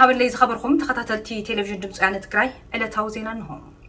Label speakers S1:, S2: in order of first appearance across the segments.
S1: هاب اللي خبركم تخطاتلتي تلفزيون دمصيانة تግራይ ዕለታዊ ዜና ነው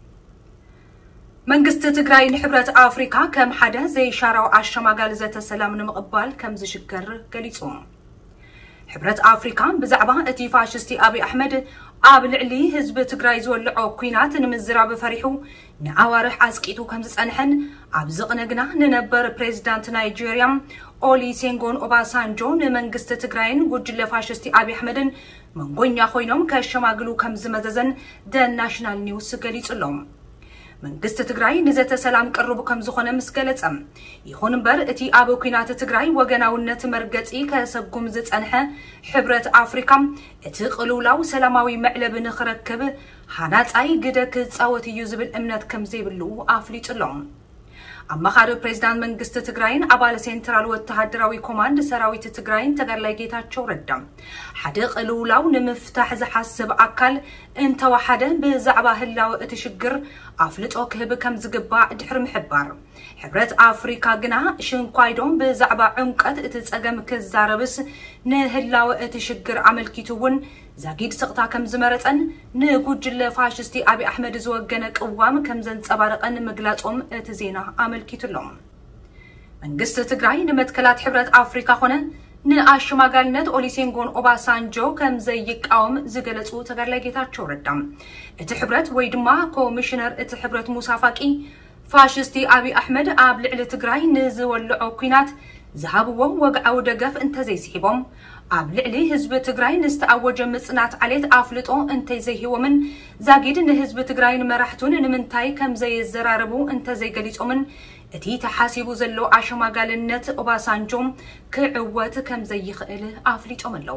S1: መንግስት ትግራይ ንሕብረት አፍሪካ ከም ሓደ ዘይሻራው አሸማጋል ዘተ ሰላም ንምቅባል ከም ዝሽከር ገሊጹ ሕብረት አፍሪካ ብዛዕባ እቲ ፋሽስቲ አብይ አሕመድ ኣብ ልዕሊ ህዝብ ትግራይ ዝወልዖ ኩናት ንምዝራብ ፈሪሑ ንኣዋርሕ አስቂቱ ከም ዝጸንሐን ኣብ ዝቕነግና ንነበር ፕሬዝዳንት ናይጄሪያ ኦሉሴጉን ኦባሳንጆ ንመንግስት ትግራይን ጉጅለ ፋሽስቲ አብይ አሕመድን መንጎኛ ኮይኖም ከሸማግሉ ከም ዝመዘዘን ደ ናሽናል ኒውስ ገሊጹሎም መንግስት ትግራይ ንዘተ ሰላም ቅርቡ ከም ዝኾነ ምስገለጸም ይኹን እምበር እቲ ኣብ ኩናት ትግራይ ወገናውነት መርገጺ ከሰጉም ዝጸንሐ ሕብረት አፍሪካ እቲ ቅልውላው ሰላማዊ መዕለብ ንኽረክብ ሓናጻይ ግደ ክጻወት እዩ ዝብል እምነት ከም ዘይብሉ ኣፍሊጡሎም አማኻሪ ፕሬዝዳንት መንግስት ትግራይን አባል ሴንትራል ወተሃደራዊ ኮማንድ ሰራዊት ትግራይን ተጋርላይ ጌታቸው ረዳ ሓደ ቅልውላው ንምፍታሕ ዝሓስብ አካል እንተዋሓደ ብዛዕባ ህላው እቲ ሽግር አፍልጦ ክህብ ከም ዝግባእ ድሕሪ ምሕባር ሕብረት አፍሪካ ግና ሽንኳይዶም ብዛዕባ ዕምቀት እቲ ጸገም ክዛረብስ ንህላው እቲ ሽግር አመልኪቱውን ዛጊድ ስቕታ ከም ዝመረጸን ንጉጅለ ፋሽስቲ አብይ አሕመድ ዝወገነ ቅዋም ከም ዘንጸባረቀን ምግላጾም እቲ ዜና አመልኪቱሎም መንግስት ትግራይ ንመትከላት ሕብረት አፍሪካ ኾነ ንአሽማጋልነት ኦሉሴጉን ኦባሳንጆ ከም ዘይቃወም ዝገለጹ ተጋርላይ ጌታቸው ረዳ እቲ ሕብረት ወይ ድማ ኮሚሽነር እቲ ሕብረት ሙሳፋቂ ፋሽስቲ አብይ አሕመድ ኣብ ልዕሊ ትግራይ ንዝወልዖ ኩናት ዝሃብዎ ወግዓው ደገፍ እንተዘይስሒቦም ኣብ ልዕሊ ህዝብ ትግራይ ንስተኣወጀ ምጽናት ዓሌት አፍልጦ እንተዘይሂቦምን ዛጊድ ንህዝብ ትግራይ መራሕቱን ንምንታይ ከም ዘይዘራረቡ እንተዘይገሊጾምን እቲ ተሓሲቡ ዘሎ አሸማጋልነት ኦባሳንጆም ክዕወት ከም ዘይኽእል ኣፍሊጦም ኣለዉ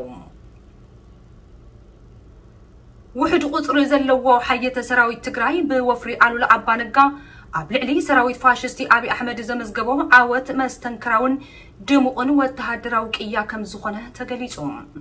S1: ውሕድ ቁጽሪ ዘለዎ ሓየተ ሰራዊት ትግራይ ብወፍሪ ኣሉላ አባነጋ ኣብ ልዕሊ ሰራዊት ፋሽስቲ አብይ አሕመድ ዘመዝገቦ ዓወት መስተንክራውን ድሙቕን ወተሃደራዊ ቅያ ከም ዝኾነ ተገሊጹ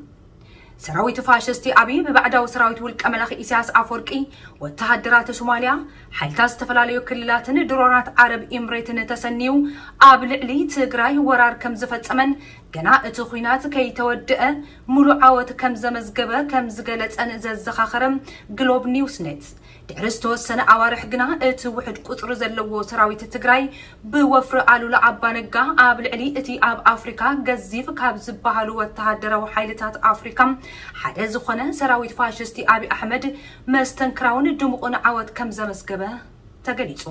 S1: ሰራዊት ፋሽስቲ አብይ በባዕዳው ሰራዊት ውልቀ መላኺ ኢሳያስ አፈወርቂ ወተሃደራት ሶማሊያ ሓይልታት ዝተፈላለዩ ክልላትን ድሮናት ዓረብ ኤምሬትን ተሰኒዩ ኣብ ልዕሊ ትግራይ ወራር ከም ዝፈጸመን ገና እቲ ኩናት ከይተወድአ ሙሉእ ዓወት ከም ዘመዝገበ ከም ዝገለጸን ዘዘኻኸረም ግሎብ ኒውስ ኔት ድሕሪ ዝተወሰነ ኣዋርሕ ግና እቲ ውሕድ ቁጽሪ ዘለዎ ሰራዊት ትግራይ ብወፍሪ ኣሉላ አባነጋ ኣብ ልዕሊ እቲ ኣብ አፍሪካ ገዚፍ ካብ ዝበሃሉ ወተሃደራዊ ሓይልታት አፍሪካ ሓደ ዝኾነ ሰራዊት ፋሽስቲ አብይ አሕመድ መስተንክራውን ድሙቕን ዓወት ከም ዘመዝገበ ተገሊጹ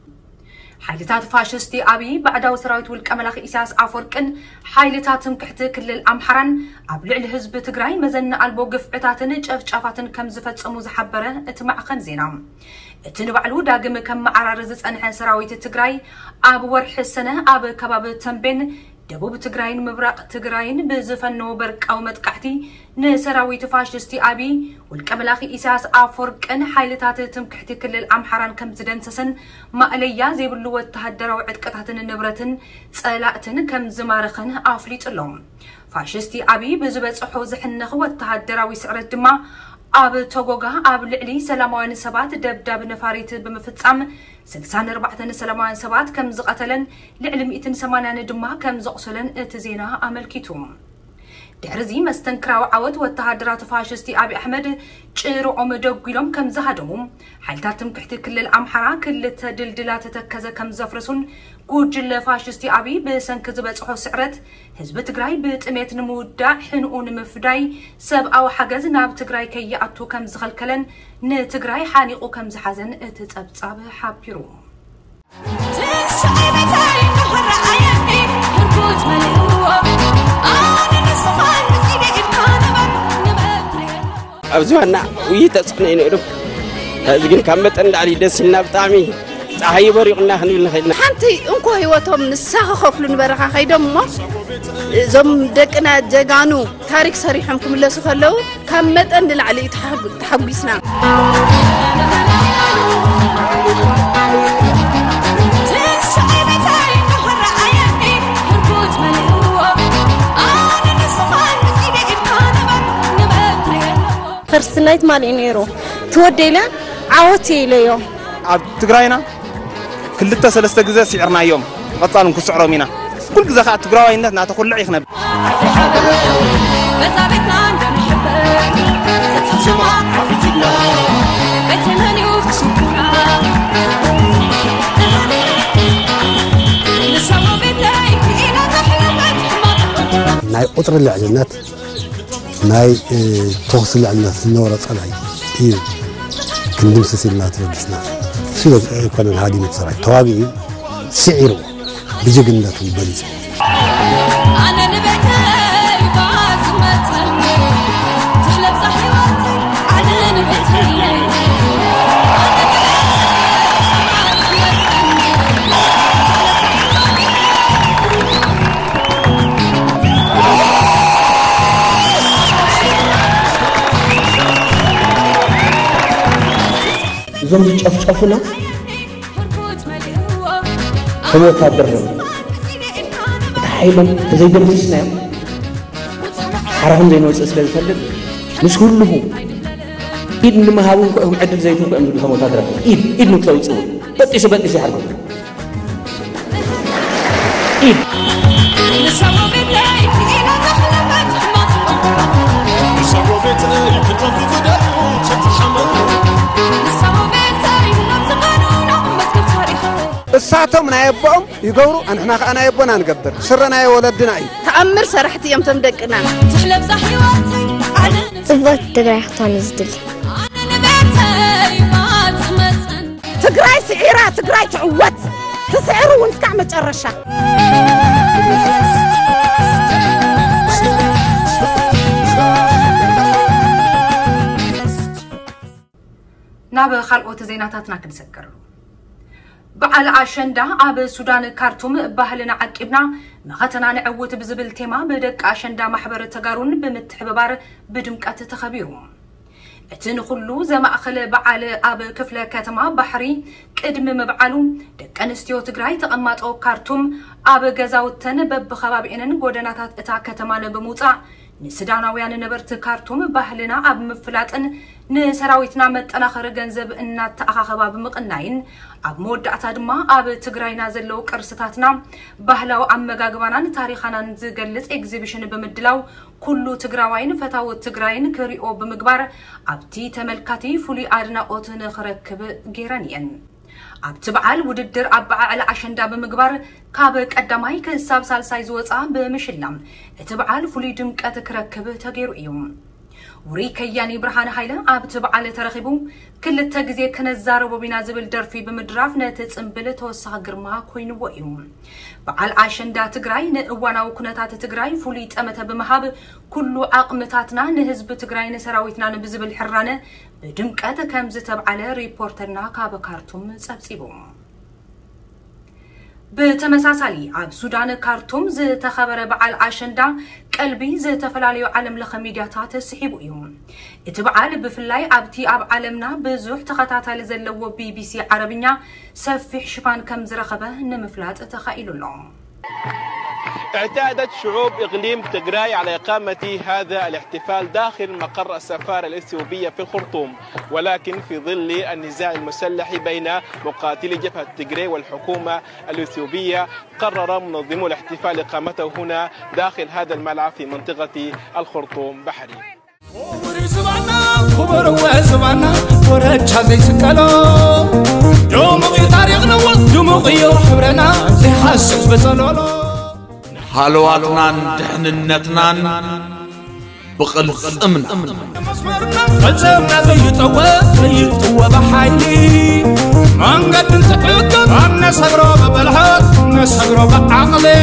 S1: ሓይልታት ፋሽስቲ አብይ ባዕዳው ሰራዊት ውልቀ መላኺ ኢሳያስ አፈወርቅን ሓይልታት ትምክሕቲ ክልል አምሓራን ኣብ ልዕሊ ህዝቢ ትግራይ መዘና አልቦ ግፍዕታትን ጨፍጫፋትን ከም ዝፈጸሙ ዝሓበረ እቲ ማዕኸን ዜና እቲ ንባዕሉ ዳግም ከም መዓራር ዝጸንሐ ሰራዊት ትግራይ ኣብ ወርሒ ሰነ ኣብ ከባቢ ተንቤን ደቡብ ትግራይን ምብራቅ ትግራይን ብዝፈነው በርቃው መጥቃዕቲ ንሰራዊት ፋሽስቲ አብይ ውልቀ መላኺ ኢሳያስ አፈወርቅን ሓይልታት ትምክሕቲ ክልል አምሓራን ከም ዝደንሰሰን ማእለያ ዘይብሉ ወተሃደራዊ ዕጥቅታትን ንብረትን ጸላእትን ከም ዝማረኸን ኣፍሊጡሎም ፋሽስቲ አብይ ብዝበጽሖ ዝሕነኽ ወተሃደራዊ ስዕረት ድማ ኣብ ተጎጋ ኣብ ልዕሊ ሰላማውያን ሰባት ደብዳብ ነፋሪት ብምፍጻም 64 ሰላማውያን ሰባት ከም ዝቀተለን ልዕሊ 180 ድማ ከም ዘቆሰለን እቲ ዜና ኣመልኪቱ ድሕሪዚ መስተንክራዊ ዓወት ወተሃደራት ፋሽስቲ አብይ አሕመድ ጭርኦም ደጉሎም ከም ዝሃደሙ ሓይልታት ትምክሕቲ ክልል አምሓራ ክልተ ድልድላት ተከዘ ከም ዘፍርሱን ጉጅለ ፋሽስቲ አብይ ብሰንኪ ዝበጽሖ ስዕረት ህዝቢ ትግራይ ብጥሜት ንምውዳዕ ሕንኡ ንምፍዳይ ሰብኣዊ ሓገዝ ናብ ትግራይ ከይኣቱ ከም ዝኸልከለን ንትግራይ ሓኒቑ ከም ዝሓዘን እቲ ጸብጻብ ሓቢሩ
S2: أبزونا ويتصنع نروح لكن كم تندعي دسنا بتعمي صحيح بريقنا خلينا خلينا
S3: حنتي أنكو هيوتهم نسخة خفلون برخا خيدم ما زم دكنا جانو تاريخ صريحكم الله سخلو كم تندل علي تحبسنا
S4: فرسنايت مالينيرو تودينا عوتي ليو
S5: عب تقراينا كل التسلسل جزء سعرنا يوم بطلنا كسعرنا منا كل جزء خات تقراينا نعتقد لعيخنا
S6: سمع حفجنا بتمنى وشكرا نسوا بتاعي إلى تحلمت
S7: ناي قطر العجلات ناي توصل لنا سنورة صلاي إيه كندم سلسلة تردسنا سيلو كان الهادي نتصرع توابي سعره بجقنة البلد
S6: أنا نبتاي بعد ما تهني تلبس حيواتي أنا نبتاي
S8: زوم تشفشفنا كم تقدرنا تحيلهم تزيد نفسنا حرهم زي نوصل سلسلة مش كله إيد ما هاون عدل زيتون كأنه كم تقدرنا إيد نكسو تسوي بتيش حرب إيد
S6: نسوا بتاعي إلى تحلمت نسوا بتاعي كتبت دعوة تتحمل
S7: الساعتهم نايبهم يقولوا أنا يبونا نقدر سرنا يا ولدنا أي
S3: تأمر سرحتي يوم تمدقنا
S6: تحلب صحيواتي
S4: صبت تقرأ حطان زدل
S3: تقرأي سعيرة تقرأي تعوت تسعروا ونسكع متجرشة
S1: ناب خلقوت زيناتاتنا كنسكر بعل عشندا عب السودان كارتوم بهلنا عقبنا مختنا نعوت بزبل تيما بدك عشندا محبر تجارون بمتحببار بدمقات تخبيرهم اتن كله زماخله بعل اب كفله كتما بحري قدم مبعلو دك انستيو تግራይ تقماطو كارتوم اب غزاوتن ببخبابينن غودناتات اتا كتما بموصا نسداناوያን نبرت كارتوم بهلنا اب مفلاطن نسراويتنا مطناخر ገንዘብ እና ተአኻኸባ በመቀናይን ኣብ መወዳእታ ድማ ኣብ ትግራይና ዘለው ቅርስታትና ባህላው አመጋግባናን ታሪኻናን ዝገልጽ ኤግዚቢሽን በመድላው ኩሉ ትግራዋይን ፈታው ትግራይን ክሪኦ በመግባር ኣብቲ ተመልካቲ ፉሊ አድናቆትን ክረክብ ጌረንየን ኣብ ትበዓል ውድድር አባዓል አሸንዳ በመግባር ካብ ቀዳማይ ከሳብ ሳልሳይ ዝወጻ በመሽላም እትበዓል ፉሊ ድምቀት ክረክብ ተገይሩ እዩ وري كياني برهان هايلا عبت بعالة ترخيبو كل التجزية كنزارو بينا زبل درفي بمدراف نتسنبل توسع جرما كوين ويوم بعال عشان دا تجراي نوانا وكنتات تجراي فوليت أمتها بمهاب كله عقمتاتنا نهزب تجراي نسراويتنا نبزبل حرانة بدمكات كم زتب على ريبورترنا كابكارتوم سبسيبوم بتمساسالي عب سودان كارتوم زي تخبر بعال عشندا قلبي زي تفلاليو عالم لخميدياتات سحيبو يوم اتبعال بفلاي عبتي عب عالمنا بزوح تخطاتا لزلو BBC عربية سفح شفان كم زرخبه نمفلات تخائلو لهم
S9: اعتادت شعوب إقليم تجراي على إقامة هذا الاحتفال داخل مقر السفارة الإثيوبية في الخرطوم ولكن في ظل النزاع المسلح بين مقاتلي جبهة تجراي والحكومة الإثيوبية قرر منظمو الاحتفال إقامته هنا داخل هذا الملعب في منطقة الخرطوم بحري
S10: حلواتنا دحننتنا بقلص امن قلزمنا زيتوا بحيلي من قد نتحكم نسقرو بالحق نسقرو بعقلي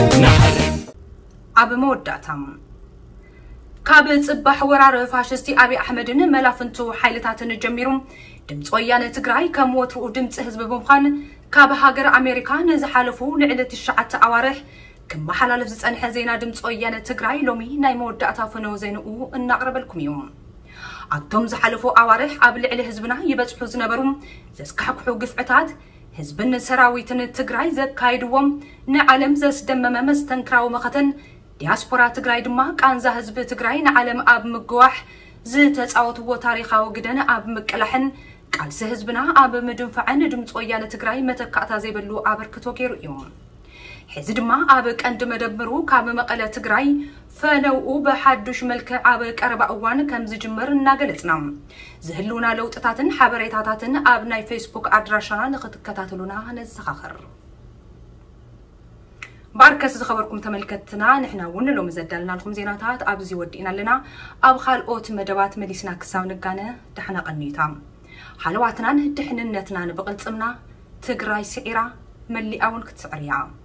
S1: اب موداتام كاب صباح ورار فاشستي ابي احمدن ملافنتو حيلتاتن جميروم دمص ويانه تግራይ كموتو دمص حزب بمخان كاب هاجر امريكا نزحالفو لعلة الشعات اوارح كما حلال زصنح زينا دمص ويانه تግራይ لومي ناي موداتا فنو زينو انقربلكم يوم عدم زحالفو اوارح اب لعله حزبنا يبصحو زنبروم زسكحكحو قفعتات حزبن سراويتن تግራይ زكايدوم نعلم زسدمم مستنكراو مختن دياسبورا تግራይ ድማ ቃንዛ ህዝብ ትግራይ ንዓለም ኣብ ምግዋሕ ዝተጻወትዎ ታሪኻዊ ግደን ኣብ መቀላሕን ቃልሲ ህዝብና ኣብ ምድንፋዕን ድምጽ ወያነ ትግራይ መተካእታ ዘይበሉ ኣበርክቶ ገይሩ እዩ ሕዚ ድማ ኣብ ቀንዲ መደብሩ ካብ መቀለ ትግራይ فنوء بحدش ملك عابك 4 أوان كم زجمر ناقلتنا زهلونا لو تتاتن حبريتاتن أبناي فيسبوك أدراشنا نخد كتاتلونا نزخاخر باركس خبركم تملكتنا نحنا ونلو مزدلنا لكم زيناتات أبزي ودينا لنا أبخال أوت مدبات مليسنا كساو نقانا دحنا قنيتا حلواتنا دحننتنا نبقلت امنا تقراي سعيرا ملي أون كتسعريا